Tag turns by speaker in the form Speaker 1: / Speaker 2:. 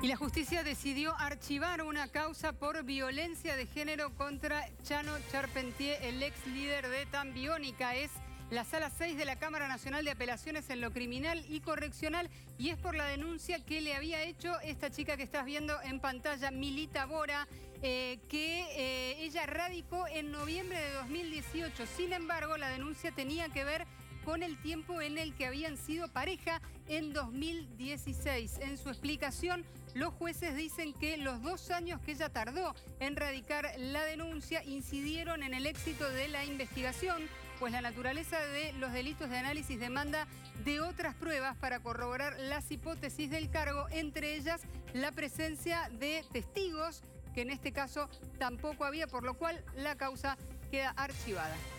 Speaker 1: Y la justicia decidió archivar una causa por violencia de género contra Chano Charpentier, el ex líder de Tambiónica. Es la Sala 6 de la Cámara Nacional de Apelaciones en lo Criminal y Correccional, y es por la denuncia que le había hecho esta chica que estás viendo en pantalla, Milita Bora, que ella radicó en noviembre de 2018. Sin embargo, la denuncia tenía que ver con el tiempo en el que habían sido pareja en 2016. En su explicación, los jueces dicen que los 2 años que ella tardó en radicar la denuncia incidieron en el éxito de la investigación, pues la naturaleza de los delitos de análisis demanda de otras pruebas para corroborar las hipótesis del cargo, entre ellas la presencia de testigos, que en este caso tampoco había, por lo cual la causa queda archivada.